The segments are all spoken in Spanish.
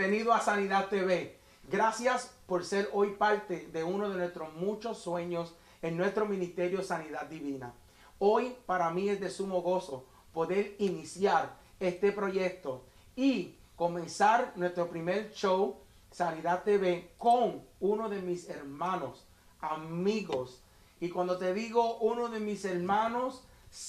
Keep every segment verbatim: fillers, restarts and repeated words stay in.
Bienvenido a Sanidad T V. Gracias por ser hoy parte de uno de nuestros muchos sueños en nuestro ministerio Sanidad Divina. Hoy para mí es de sumo gozo poder iniciar este proyecto y comenzar nuestro primer show Sanidad T V con uno de mis hermanos, amigos. Y cuando te digo uno de mis hermanos,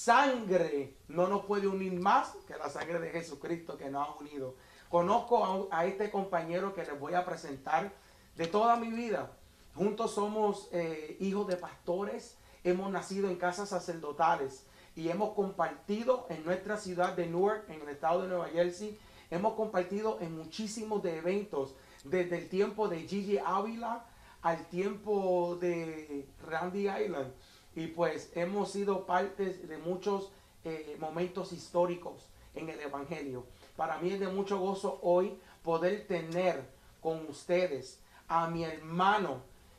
sangre no nos puede unir más que la sangre de Jesucristo que nos ha unido. Conozco a, a este compañero que les voy a presentar de toda mi vida. Juntos somos eh, hijos de pastores, hemos nacido en casas sacerdotales y hemos compartido en nuestra ciudad de Newark, en el estado de Nueva Jersey. Hemos compartido en muchísimos de eventos, desde el tiempo de Gigi Ávila al tiempo de Randy Island. Y pues hemos sido parte de muchos eh, momentos históricos en el Evangelio. Para mí es de mucho gozo hoy poder tener con ustedes a mi hermano,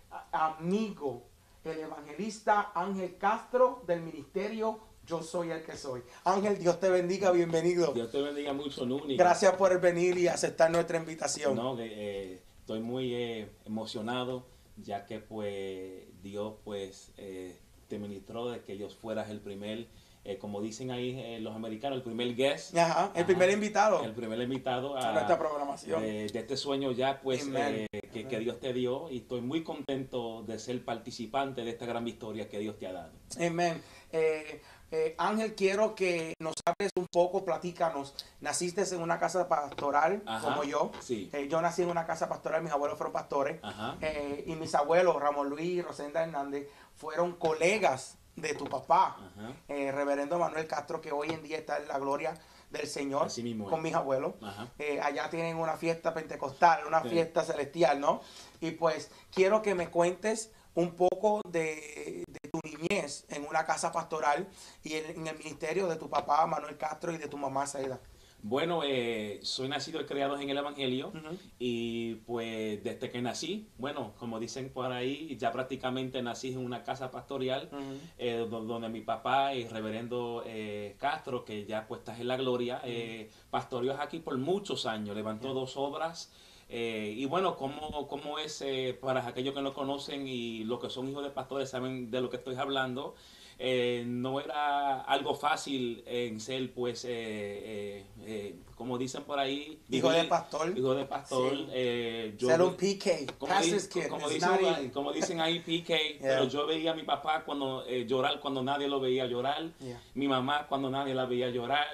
a, amigo, el evangelista Ángel Castro del ministerio Yo Soy el que Soy. Ángel, Dios te bendiga, bienvenido. Dios te bendiga mucho, Nuni. Gracias por venir y aceptar nuestra invitación. No, eh, estoy muy eh, emocionado, ya que pues Dios pues eh, te ministró de que yo fueras el primer, eh, como dicen ahí eh, los americanos, el primer guest. Ajá, el Ajá, primer invitado. El primer invitado a, a nuestra programación. De, de este sueño ya pues eh, que, que Amen. Dios te dio, y estoy muy contento de ser participante de esta gran victoria que Dios te ha dado. Amén. Eh, eh, Ángel, quiero que nos hables un poco, platícanos. Naciste en una casa pastoral, Ajá, como yo. Sí. Eh, yo nací en una casa pastoral, mis abuelos fueron pastores. Ajá. Eh, y mis abuelos, Ramón Luis y Rosenda Hernández, fueron colegas de tu papá, eh, reverendo Manuel Castro, que hoy en día está en la gloria del Señor con mis abuelos. Eh, allá tienen una fiesta pentecostal, una sí. fiesta celestial, ¿no? Y pues quiero que me cuentes un poco de, de tu niñez en una casa pastoral y en, en el ministerio de tu papá Manuel Castro y de tu mamá Saida. Bueno, eh, soy nacido y criado en el Evangelio, uh-huh. y pues desde que nací, bueno, como dicen por ahí, ya prácticamente nací en una casa pastoral, uh-huh. eh, donde mi papá, el reverendo eh, Castro, que ya pues está en la gloria, uh-huh. eh, pastoreó aquí por muchos años, levantó uh-huh. dos obras. Eh, y bueno, como, como es, eh, para aquellos que no conocen y los que son hijos de pastores saben de lo que estoy hablando, eh, no era algo fácil en ser, pues, eh, eh, eh, como dicen por ahí, hijo vivir, de pastor. Hijo de pastor. Sí. Eh, yo, ser un P K, como, di, kid, como, dicen, como dicen ahí, P K, yeah. Pero yo veía a mi papá cuando eh, llorar cuando nadie lo veía llorar, yeah. Mi mamá cuando nadie la veía llorar.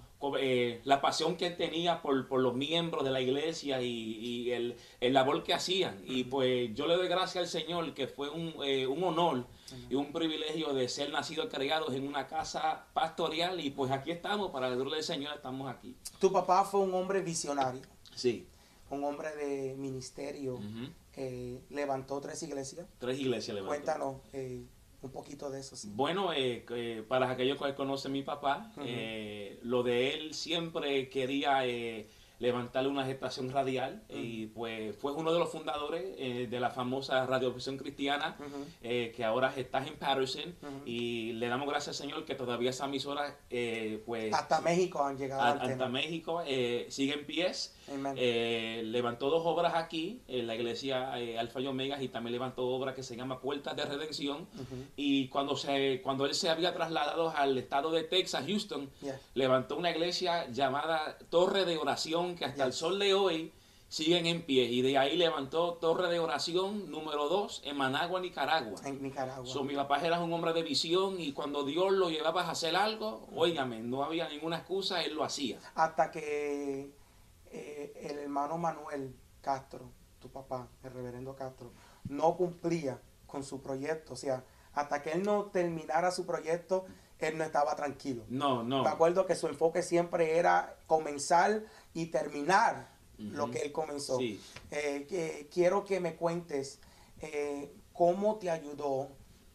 Eh, la pasión que él tenía por, por los miembros de la iglesia y, y el, el labor que hacían. Uh-huh. Y pues yo le doy gracias al Señor, que fue un, eh, un honor uh-huh. y un privilegio de ser nacidos y criados en una casa pastoral. Y pues aquí estamos, para la gloria del Señor, estamos aquí. Tu papá fue un hombre visionario. Sí. Un hombre de ministerio. Uh-huh. eh, levantó tres iglesias. Tres iglesias levantó. Cuéntanos eh, un poquito de eso. Sí. Bueno, eh, eh, para aquellos que conocen a mi papá, uh-huh. eh, lo de él siempre quería eh, levantarle una estación radial, uh-huh. y pues fue uno de los fundadores eh, de la famosa Radiovisión Cristiana, uh-huh. eh, que ahora está en Patterson, uh-huh. y le damos gracias al Señor que todavía esa emisora eh, pues hasta México han llegado. A, hasta México eh, sigue en pies. Eh, levantó dos obras aquí en la iglesia eh, Alfa y Omega, y también levantó obra que se llama Puertas de Redención, uh-huh. y cuando se cuando él se había trasladado al estado de Texas, Houston, yeah. levantó una iglesia llamada Torre de Oración, que hasta yeah. el sol de hoy siguen en pie, y de ahí levantó Torre de Oración número dos en Managua, Nicaragua. En Nicaragua. So, mi papá era un hombre de visión, y cuando Dios lo llevaba a hacer algo, uh-huh. óigame, no había ninguna excusa, él lo hacía. Hasta que eh, el hermano Manuel Castro, tu papá, el reverendo Castro, no cumplía con su proyecto, o sea, hasta que él no terminara su proyecto, él no estaba tranquilo. No, no. Me acuerdo que su enfoque siempre era comenzar y terminar uh-huh. lo que él comenzó. Sí. Eh, que, quiero que me cuentes eh, cómo te ayudó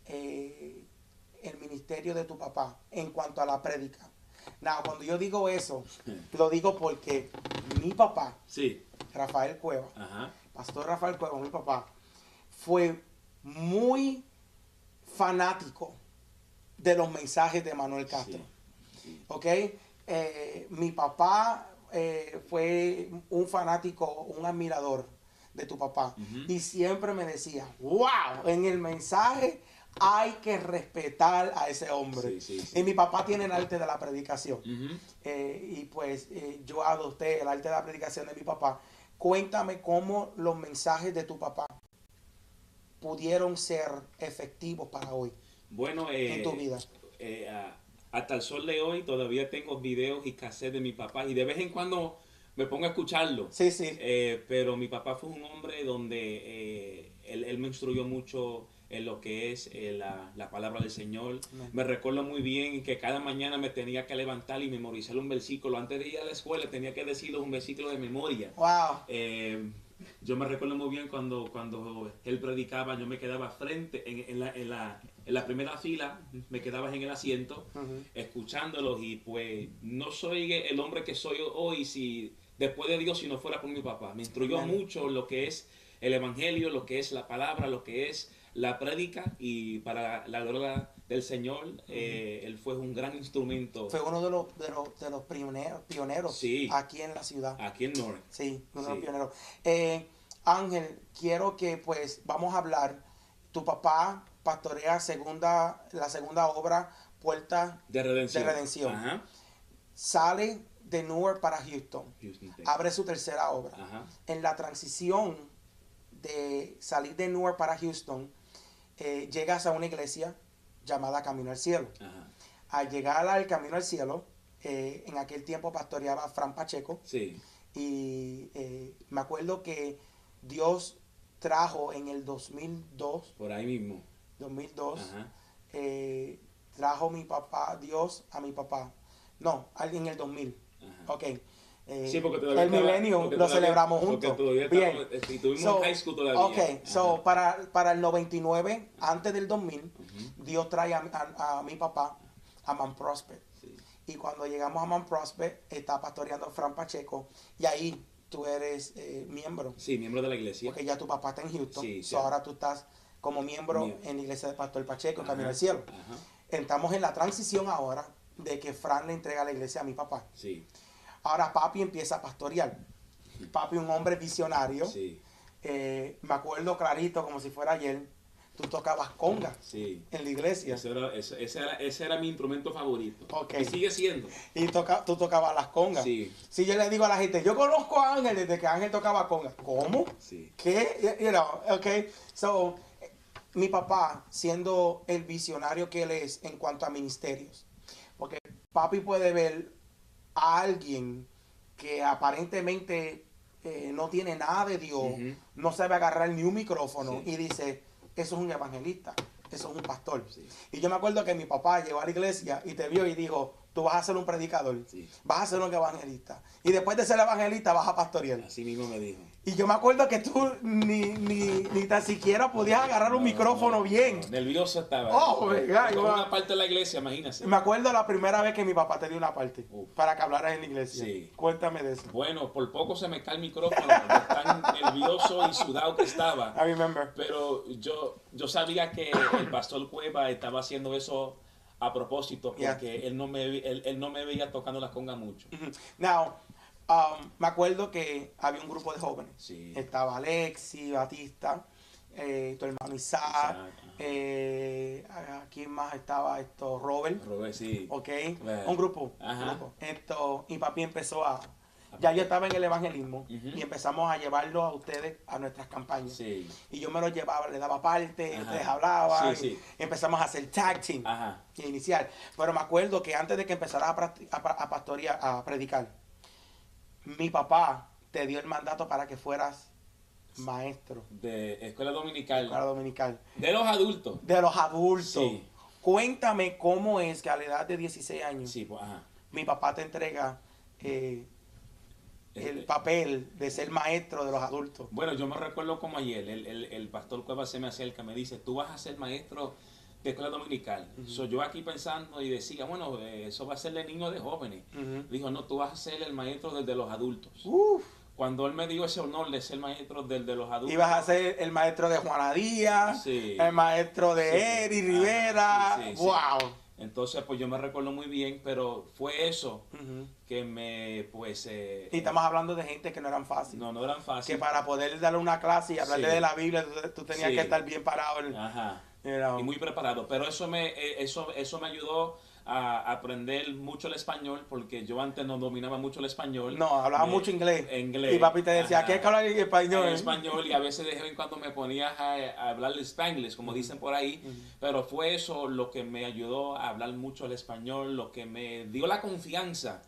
eh, el ministerio de tu papá en cuanto a la prédica. Now, cuando yo digo eso, lo digo porque mi papá, sí. Rafael Cueva, Ajá. pastor Rafael Cueva, mi papá, fue muy fanático de los mensajes de Manuel Castro. Sí. Sí. ¿Ok? Eh, mi papá eh, fue un fanático, un admirador de tu papá. Ujú. Y siempre me decía, wow, en el mensaje hay que respetar a ese hombre. Sí, sí, sí. Y mi papá tiene el arte de la predicación. Ujú. Eh, y pues eh, yo adopté el arte de la predicación de mi papá. Cuéntame cómo los mensajes de tu papá pudieron ser efectivos para hoy Bueno, eh, en tu vida. eh, a- hasta el sol de hoy todavía tengo videos y cassettes de mi papá y de vez en cuando me pongo a escucharlo. Sí, sí. Eh, pero mi papá fue un hombre donde eh, él, él me instruyó mucho en lo que es eh, la, la palabra del Señor. Amén. Me recuerdo muy bien que cada mañana me tenía que levantar y memorizar un versículo. Antes de ir a la escuela tenía que decirle un versículo de memoria. Wow. Eh, yo me recuerdo muy bien cuando, cuando él predicaba, yo me quedaba frente, en, en, la, en, la, en la primera fila, me quedaba en el asiento, Ujú. escuchándolos, y pues no soy el hombre que soy hoy si después de Dios si no fuera por mi papá. Me instruyó Amén. mucho lo que es el evangelio, lo que es la palabra, lo que es la prédica, y para la gloria del Señor, eh, él fue un gran instrumento Fue uno de los, de los, de los pioneros, pioneros Sí. aquí en la ciudad. aquí en North. Sí, uno de los Sí. pioneros. Eh, Ángel, quiero que pues vamos a hablar. Tu papá pastorea segunda, la segunda obra, Puerta De redención. de Redención. Ajá. Sale de Newark para Houston. Houston, Texas. Abre su tercera obra. Ajá. En la transición de salir de Newark para Houston, eh, llegas a una iglesia llamada Camino al Cielo. Ajá. Al llegar al Camino al Cielo, eh, en aquel tiempo pastoreaba Fran Pacheco, Sí. y eh, me acuerdo que Dios trajo en el dos mil dos, Por ahí mismo. dos mil dos, Ajá. eh, trajo mi papá, Dios a mi papá. No, en el dos mil. Ajá. Ok. Eh, Sí, porque todavía el estaba- milenio porque lo todavía- celebramos porque juntos. todavía Bien. estábamos- este, estuvimos So, en high school todavía. Ok, Ajá. so para, para el noventa y nueve, antes del dos mil, Ujú. Dios trae a, a- a mi papá a Man Prospect. Sí. Y cuando llegamos a Man Prospect, está pastoreando Fran Pacheco, y ahí tú eres eh, miembro, Sí, miembro de la iglesia. porque ya tu papá está en Houston, Sí, so sí. ahora tú estás como miembro Miembro. en la iglesia de Pastor Pacheco, Ajá. Camino al Cielo. Ajá. Estamos en la transición ahora de que Fran le entrega la iglesia a mi papá. Sí. Ahora papi empieza a pastorear. Papi, un hombre visionario. Sí. Eh, me acuerdo clarito, como si fuera ayer, tú tocabas conga Sí. en la iglesia. Ese era, ese, ese era, ese era mi instrumento favorito. Ok. Y sigue siendo. Y toca, tú tocabas las congas. Sí. Si yo le digo a la gente, yo conozco a Ángel desde que Ángel tocaba conga. ¿Cómo? Sí. ¿Qué? You know, okay. So, eh, mi papá, siendo el visionario que él es en cuanto a ministerios, porque papi puede ver a alguien que aparentemente eh, no tiene nada de Dios, Ujú. no sabe agarrar ni un micrófono, Sí. y dice, eso es un evangelista, eso es un pastor. Sí. Y yo me acuerdo que mi papá llegó a la iglesia y te vio y dijo, tú vas a ser un predicador, Sí. vas a ser un evangelista, y después de ser evangelista vas a pastorear. Así mismo me dijo. Y yo me acuerdo que tú ni, ni, ni tan siquiera podías agarrar un No, micrófono no, bien. no, nervioso estaba. Oh, my God, Con wow. una parte de la iglesia, imagínese. Me acuerdo la primera vez que mi papá te dio una parte Uf. para que hablaras en la iglesia. Sí. Cuéntame de eso. Bueno, por poco se me cae el micrófono, de tan nervioso y sudado que estaba. I remember. Pero yo, yo sabía que el pastor Cueva estaba haciendo eso a propósito, porque Yeah. él, no me, él, él no me veía tocando la conga mucho. Ujú. Now, um, me acuerdo que había un grupo de jóvenes. Sí. Estaba Alexi, Batista, eh, tu hermano Isaac, Isaac, ajá. eh, ¿quién más estaba? Esto, Robert, Robert, sí. ok, Bueno. un grupo, Ajá. un grupo. Esto, y papi empezó a, ya yo estaba en el evangelismo, Ujú. y empezamos a llevarlo a ustedes a nuestras campañas. Sí. Y yo me los llevaba, le daba parte, Ajá. ustedes hablaban, Sí, sí. y empezamos a hacer tag team, Ajá. y iniciar. Pero me acuerdo que antes de que empezaras a, practi- a, pa- a pastorear, a predicar, mi papá te dio el mandato para que fueras maestro De escuela dominical. para dominical De los adultos. de los adultos. Sí. Cuéntame cómo es que a la edad de dieciséis años Sí, pues, ajá. mi papá te entrega eh, el Este, papel de ser maestro de los adultos. Bueno, yo me recuerdo como ayer, el, el, el pastor Cueva se me acerca, me dice, tú vas a ser maestro de escuela dominical. So, yo aquí pensando y decía, bueno, eh, eso va a ser de niños, de jóvenes. Ujú. Dijo, no, tú vas a ser el maestro del de los adultos. Uf, Cuando él me dio ese honor de ser maestro del de los adultos. ibas a ser el maestro de Juana Díaz, Sí. el maestro de Sí. Eri Ah, Rivera. sí, sí, sí. Wow. Entonces, pues yo me recuerdo muy bien, pero fue eso Ujú. que me, pues... Eh, Y estamos hablando de gente que no eran fáciles. no, no eran Que fáciles. para poder darle una clase y hablarle Sí. de la Biblia, tú, tú tenías Sí. que estar bien parado. En, Ajá. you know. Y muy preparado. Pero eso me, eh, eso, eso me ayudó a aprender mucho el español, porque yo antes no dominaba mucho el español. No, hablaba Me- mucho inglés. inglés. Y papi te decía, Ajá. ¿qué es que hablar en español? En español, y a veces de vez en cuando me ponía a, a hablar el spanglish, como dicen por ahí, pero fue eso lo que me ayudó a hablar mucho el español, lo que me dio la confianza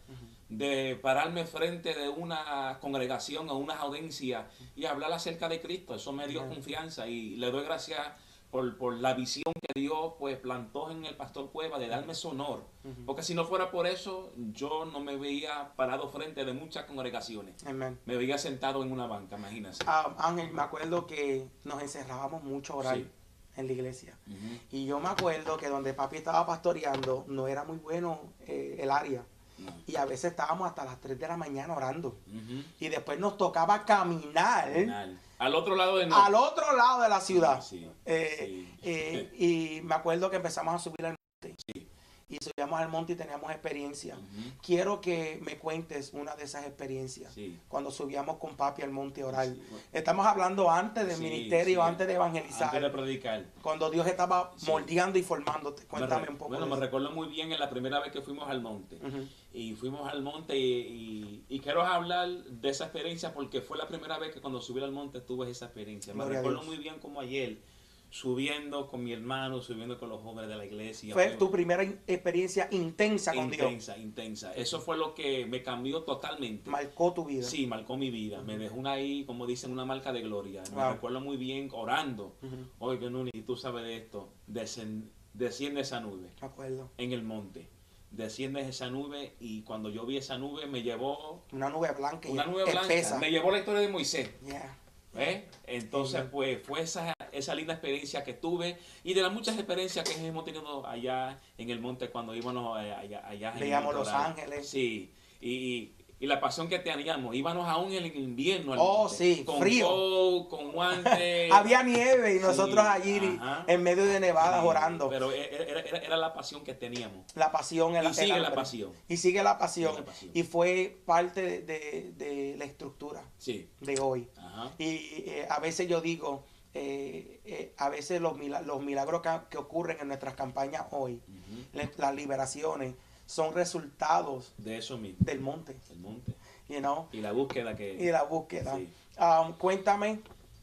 de pararme frente de una congregación o una audiencia y hablar acerca de Cristo. Eso me dio confianza y le doy gracias por, por la visión que Dios pues plantó en el pastor Cueva de darme ese honor. Porque si no fuera por eso, yo no me veía parado frente de muchas congregaciones. Amen. Me veía sentado en una banca, imagínense. Ah, Ángel, me acuerdo que nos encerrábamos mucho a orar Sí. en la iglesia. Ujú. Y yo me acuerdo que donde papi estaba pastoreando no era muy bueno eh, el área. No. Y a veces estábamos hasta las tres de la mañana orando. Ujú. Y después nos tocaba caminar Final. Al otro lado de al otro lado de la ciudad. Sí, Eh, sí. eh, y me acuerdo que empezamos a subir al monte. Sí. Y subíamos al monte y teníamos experiencia. Ujú. Quiero que me cuentes una de esas experiencias. Sí. Cuando subíamos con papi al monte a orar. Sí, bueno. Estamos hablando antes del Sí, ministerio, sí. antes de evangelizar. Antes de predicar. Cuando Dios estaba Sí. moldeando y formándote. Cuéntame Me re- un poco. Bueno, de me eso. recuerdo muy bien en la primera vez que fuimos al monte. Ujú. Y fuimos al monte y, y- y quiero hablar de esa experiencia porque fue la primera vez que cuando subí al monte tuve esa experiencia. Me Gloria a recuerdo Dios. muy bien como ayer, subiendo con mi hermano, subiendo con los jóvenes de la iglesia. Fue tu primera in- experiencia intensa con Dios. intensa, intensa. Eso fue lo que me cambió totalmente. Marcó tu vida. Sí, marcó mi vida. Me dejó una ahí, como dicen, una marca de gloria. Me Wow. recuerdo muy bien orando. Ujú. Oye, Nuni, tú sabes de esto. Descend- desciende esa nube Me acuerdo. en el monte. Desciende esa nube y cuando yo vi esa nube me llevó Una nube blanca y una nube blanca. espesa. Me llevó la historia de Moisés. Yeah. ¿Ves? Entonces, Ujú. pues fue esa, esa linda experiencia que tuve y de las muchas experiencias que hemos tenido allá en el monte cuando íbamos eh, allá, allá en el Veíamos monte Los orar. Ángeles. Sí, y, y, y la pasión que teníamos. Íbamos aún en el invierno al Oh, monte, sí, con frío. coat, con guantes. Había nieve y Sí, nosotros allí ajá. en medio de nevadas Sí, orando. Pero era, era, era la pasión que teníamos. La pasión, el, Y sigue el la hambre. pasión. Y sigue la pasión. Sigue la pasión. Y fue parte de, de- de la estructura Sí. de hoy. Ajá. Y eh, a veces yo digo, eh, eh, a veces los, mila- los milagros que, que ocurren en nuestras campañas hoy, Ujú. le- las liberaciones, son resultados De eso mismo. del monte, El monte. you know, Y la búsqueda que... y de la búsqueda. Sí. Um, cuéntame,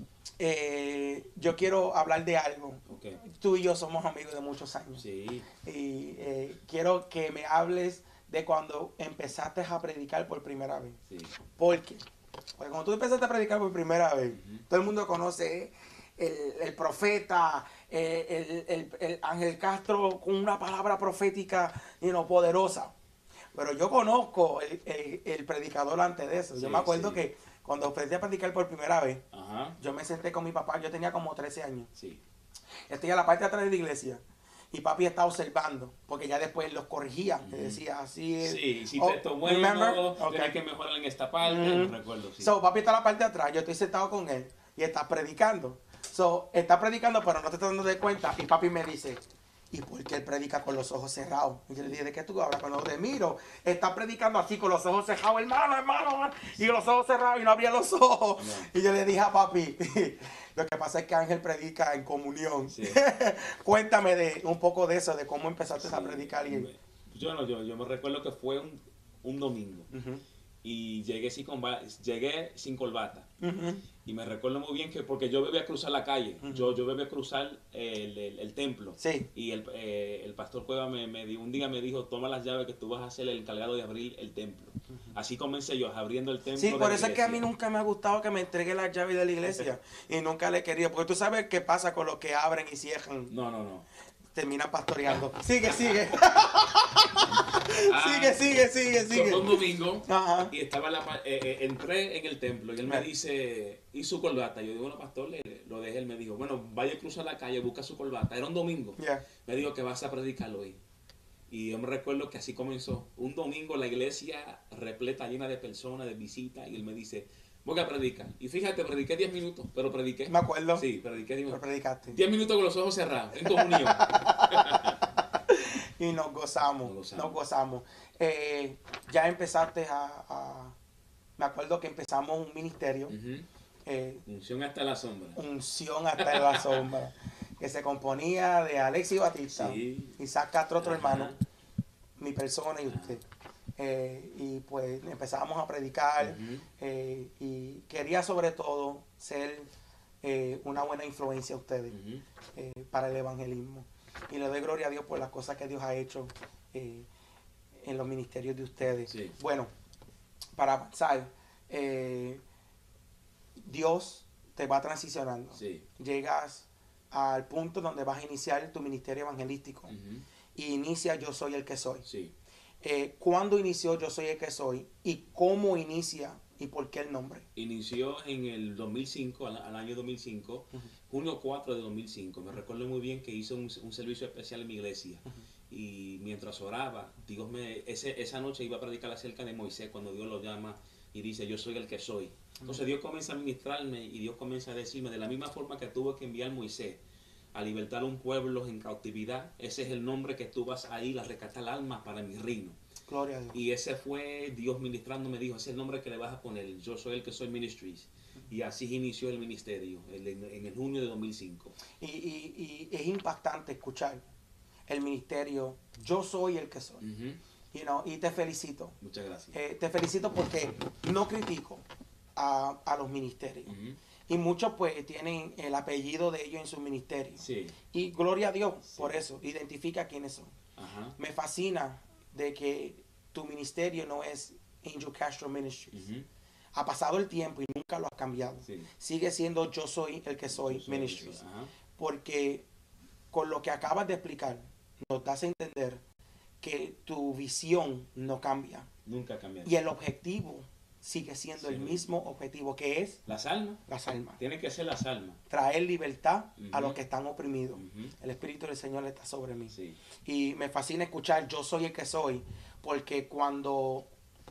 eh, yo quiero hablar de algo. Ok. Tú y yo somos amigos de muchos años. Sí. Y eh, quiero que me hables de cuando empezaste a predicar por primera vez. Sí. ¿Por qué? Porque cuando tú empezaste a predicar por primera vez, Ujú. todo el mundo conoce el, el profeta, eh, el, el- el Ángel Castro con una palabra profética you know, poderosa. Pero yo conozco el, el- el predicador antes de eso. Yo Sí, me acuerdo sí. que cuando empecé a predicar por primera vez, Ajá. yo me senté con mi papá, yo tenía como trece años. Sí. Estoy a la parte de atrás de la iglesia. Y papi estaba observando, porque ya después los corregía, que Ujú. decía así es. Sí, hiciste Oh, esto bueno, remember? tienes Ok. que mejorar en esta parte, Ujú. no recuerdo, sí. So, papi está a la parte de atrás, yo estoy sentado con él y está predicando. So, está predicando, pero no te estás dando de cuenta. Y papi me dice, ¿y por qué él predica con los ojos cerrados? Y yo le dije, ¿de qué tú hablas? Cuando te miro, está predicando así con los ojos cerrados, hermano, hermano, hermano, y con los ojos cerrados y no abría los ojos. No. Y yo le dije a papi, lo que pasa es que Ángel predica en comunión. Sí. Cuéntame de un poco de eso, de cómo empezaste a Sí. predicar. Y... Yo no, yo, yo me recuerdo que fue un, un domingo Ujú, y llegué sin, comba- llegué sin corbata. ujú. Y me recuerdo muy bien que porque yo bebía cruzar la calle, Ujú. yo, yo bebía cruzar el, el, el templo. Sí. Y el, eh, el pastor Cueva me, me di- un día me dijo, toma las llaves que tú vas a ser el encargado de abrir el templo. Así comencé yo, abriendo el templo. Sí, de por la eso es que a mí iglesia. nunca me ha gustado que me entregue las llaves de la iglesia y nunca le he querido, porque tú sabes qué pasa con los que abren y cierran, No, no, no. terminan pastoreando. Sigue, sigue. Ah, sigue, sigue, sigue, Fue un sigue. domingo Ajá. y estaba la, pa- eh, eh, entré en el templo y él me Ah. dice, ¿y su corbata? Yo digo, bueno, pastor, le, lo dejé. Él me dijo, bueno, vaya a cruzar la calle, busca su corbata. Era un domingo. Yeah. Me dijo que vas a predicar hoy. Y yo me recuerdo que así comenzó. Un domingo la iglesia repleta, llena de personas, de visitas, y él me dice, voy a predicar. Y fíjate, prediqué diez minutos, pero prediqué. Me acuerdo. Sí, prediqué diez Lo minutos. predicaste. diez minutos con los ojos cerrados, en comunión. y nos gozamos, Nos gozamos. nos gozamos. Eh, ya empezaste a, a... Me acuerdo que empezamos un ministerio. Uh-huh. eh, Unción hasta la sombra. Unción hasta en la sombra. Que se componía de Alexis Batista, Sí. Isaac Castro, otro Ajá. hermano, mi persona y usted. Eh, y pues empezábamos a predicar. Uh-huh. eh, y quería sobre todo ser eh, una buena influencia a ustedes Uh-huh. eh, para el evangelismo. Y le doy gloria a Dios por las cosas que Dios ha hecho eh, en los ministerios de ustedes. Sí. Bueno, para avanzar, eh, Dios te va transicionando. Sí. Llegas al punto donde vas a iniciar tu ministerio evangelístico. Uh-huh. Y inicia Yo Soy el que Soy. Sí. Eh, ¿Cuándo inició Yo Soy el que Soy? ¿Y cómo inicia? ¿Y por qué el nombre? Inició en el dos mil cinco, al, al año dos mil cinco, uh-huh. junio cuatro de dos mil cinco. Me recuerdo muy bien que hice un, un servicio especial en mi iglesia. Uh-huh. Y mientras oraba, Dios me, ese, esa noche iba a predicar acerca de Moisés, cuando Dios lo llama y dice, yo soy el que soy. Entonces Dios comienza a ministrarme y Dios comienza a decirme, de la misma forma que tuvo que enviar Moisés a libertar a un pueblo en cautividad, ese es el nombre que tú vas a ir a rescatar almas para mi reino. Gloria a Dios. Y ese fue Dios ministrando, me dijo, ese es el nombre que le vas a poner, yo soy el que soy Ministries. Y así inició el ministerio, el, en, en el junio de dos mil cinco. Y, y, y es impactante escuchar el ministerio, yo soy el que soy. Uh-huh. You know, y te felicito. Muchas gracias. Eh, te felicito porque no critico a, a los ministerios. Uh-huh. Y muchos pues tienen el apellido de ellos en su ministerio. Sí. Y gloria a Dios Sí. por eso. Identifica quiénes son. Uh-huh. Me fascina de que tu ministerio no es Angel Castro Ministries. Uh-huh. Ha pasado el tiempo y nunca lo has cambiado. Sí. Sigue siendo Yo Soy el que Soy, Yo soy Ministries. el que soy. Uh-huh. Porque con lo que acabas de explicar, nos das a entender que tu visión no cambia. Nunca cambió. Y el objetivo sigue siendo Sí. el mismo objetivo, que es Las almas. las almas. Tiene que ser las almas. Traer libertad Uh-huh. a los que están oprimidos. Uh-huh. El Espíritu del Señor está sobre mí. Sí. Y me fascina escuchar Yo Soy el que soy, porque cuando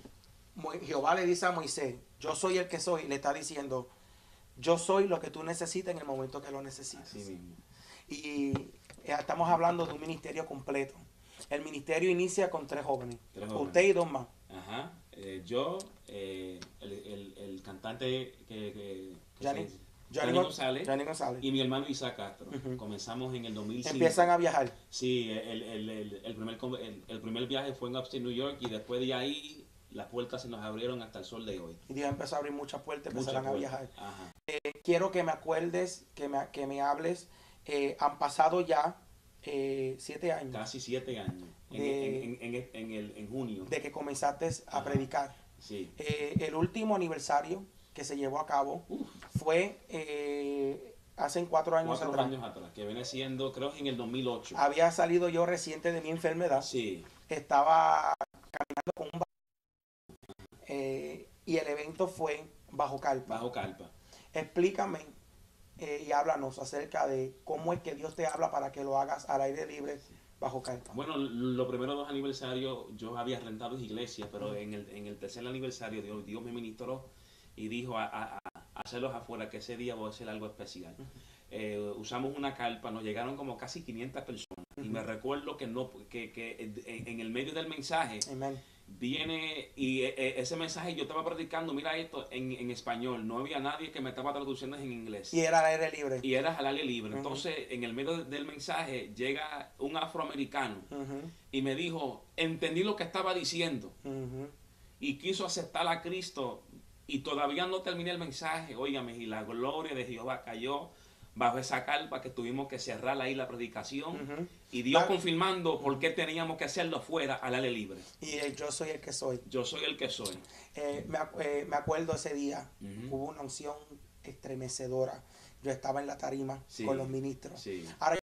Jehová le dice a Moisés, yo soy el que soy, le está diciendo, yo soy lo que tú necesitas en el momento que lo necesitas. Así mismo. Y eh, estamos hablando de un ministerio completo. El ministerio inicia con tres jóvenes. Tres jóvenes. Usted y dos más. Ajá. Eh, yo, eh, el, el, el cantante que... que, que Gianni, se- Gianni Gianni Gon- González, Gianni González. y mi hermano Isaac Castro. Ujú. Comenzamos en el dos mil cinco. Empiezan a viajar. Sí, el, el, el, el, primer, con- el, el primer viaje fue en Upstate New York y después de ahí las puertas se nos abrieron hasta el sol de hoy. Y Dios empezó a abrir muchas puertas, Muchas empezaron a puertas. viajar. Ajá. Quiero que me acuerdes, que me, que me hables. Eh, han pasado ya eh, siete años Casi siete años. En, De- en, en, en, en el, en junio. de que comenzaste a Ajá. predicar. Sí. Eh, el último aniversario que se llevó a cabo Uf, fue eh, hace cuatro años cuatro atrás. años atrás, que viene siendo, creo que en el dos mil ocho. Había salido yo reciente de mi enfermedad. Sí. Estaba caminando con un ba- eh, y el evento fue bajo carpa. Bajo carpa. Explícame eh, y háblanos acerca de cómo es que Dios te habla para que lo hagas al aire libre bajo carpa. Bueno, los primeros dos aniversarios yo había rentado iglesias, pero en el, en el tercer aniversario Dios, Dios me ministró y dijo a, a- a hacerlos afuera, que ese día voy a hacer algo especial. Eh, usamos una carpa, nos llegaron como casi quinientas personas. Y me recuerdo que, no, que, que en, en el medio del mensaje Amén. viene, y eh, eh, ese mensaje yo estaba predicando, mira esto, en, en español. No había nadie que me estaba traduciendo en inglés. Y era al aire libre. Y era al aire libre. Ujú. Entonces, en el medio del mensaje llega un afroamericano Ujú, y me dijo, entendí lo que estaba diciendo ujú. y quiso aceptar a Cristo y todavía no terminé el mensaje, óigame, y la gloria de Jehová cayó bajo esa carpa que tuvimos que cerrar ahí la predicación Ujú. y Dios Ah. confirmando por qué teníamos que hacerlo fuera al aire libre. Y el yo soy el que soy. Yo soy el que soy. Eh, me, acu- eh, me acuerdo ese día, Ujú. hubo una unción estremecedora. Yo estaba en la tarima Sí. con los ministros. Sí. Ahora